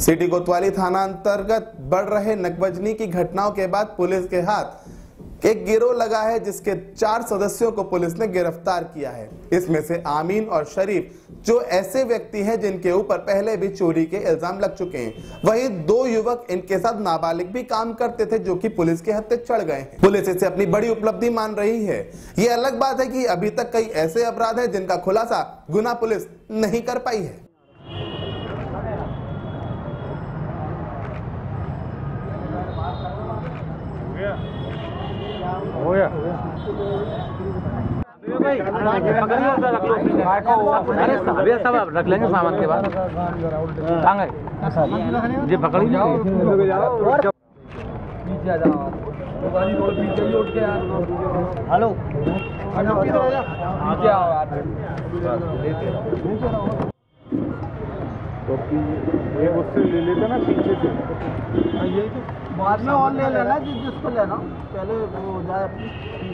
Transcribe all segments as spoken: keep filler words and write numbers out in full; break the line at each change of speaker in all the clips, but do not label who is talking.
City कोतवाली थाना अंतर्गत बढ़ रहे नकबजनी की घटनाओं के बाद पुलिस के हाथ एक गिरोह लगा है, जिसके चार सदस्यों को पुलिस ने गिरफ्तार किया है। इसमें से आमीन और शरीफ जो ऐसे व्यक्ति हैं जिनके ऊपर पहले भी चोरी के इल्जाम लग चुके हैं। वहीं दो युवक इनके साथ नाबालिग भी काम करते थे, जो कि पुलिस के हत्थे चढ़ गए हैं। पुलिस इसे अपनी बड़ी उपलब्धि मान रही है। ये अलग बात है कि अभी तक कई ऐसे अपराध हैं जिनका खुलासा गुना पुलिस नहीं कर पाई है।
हो गया भाई, अरे सब सब रख लेंगे सामान के बाद। कहाँ गए जी? पकड़ जाओ, पीछे आ जाओ, पीछे उठ के यार। हेलो, आगे आओ यार।
ये उससे ले लेते ना पीछे से,
यही तो बाद में और ले लेना जिस जिसको लेना, पहले वो हो जाए अपनी।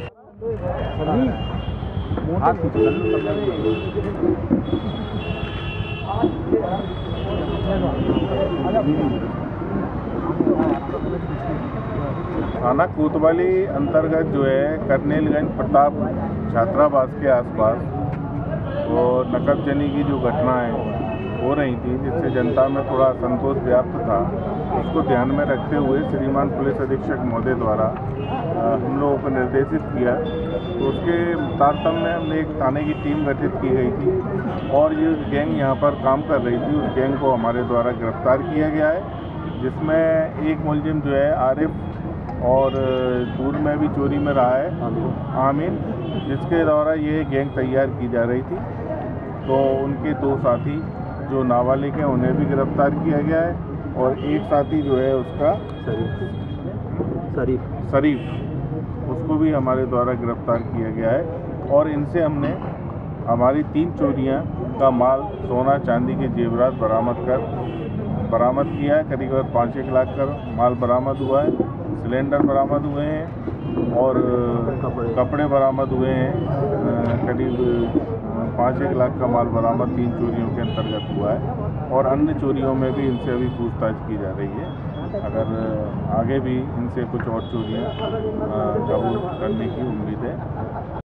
थाना कोतवाली अंतर्गत जो है कर्नेलगंज प्रताप छात्रावास के आसपास और नकबजनी की जो घटनाएं हो रही थी, जिससे जनता में थोड़ा असंतोष व्याप्त था, उसको ध्यान में रखते हुए श्रीमान पुलिस अधीक्षक महोदय द्वारा हम लोगों को निर्देशित किया। तो उसके तारतम्य में हमने एक थाने की टीम गठित की गई थी और ये गैंग यहाँ पर काम कर रही थी। उस गैंग को हमारे द्वारा गिरफ्तार किया गया है, जिसमें एक मुलजिम जो है आरिफ और दूर में भी चोरी में रहा है आमीन, जिसके द्वारा ये गैंग तैयार की जा रही थी। तो उनके दो साथी जो नाबालिग हैं उन्हें भी गिरफ्तार किया गया है और एक साथी जो है उसका
शरीफ
शरीफ उसको भी हमारे द्वारा गिरफ्तार किया गया है। और इनसे हमने हमारी तीन चोरियां का माल, सोना चांदी के जेवरात बरामद कर बरामद किया है। करीब पाँच एक लाख का माल बरामद हुआ है। सिलेंडर बरामद हुए हैं और कपड़े बरामद हुए हैं। करीब पाँच एक लाख का माल बरामद तीन चोरियों के अंतर्गत हुआ है और अन्य चोरियों में भी इनसे अभी पूछताछ की जा रही है। अगर आगे भी इनसे कुछ और चोरियां काबू करने की उम्मीद है।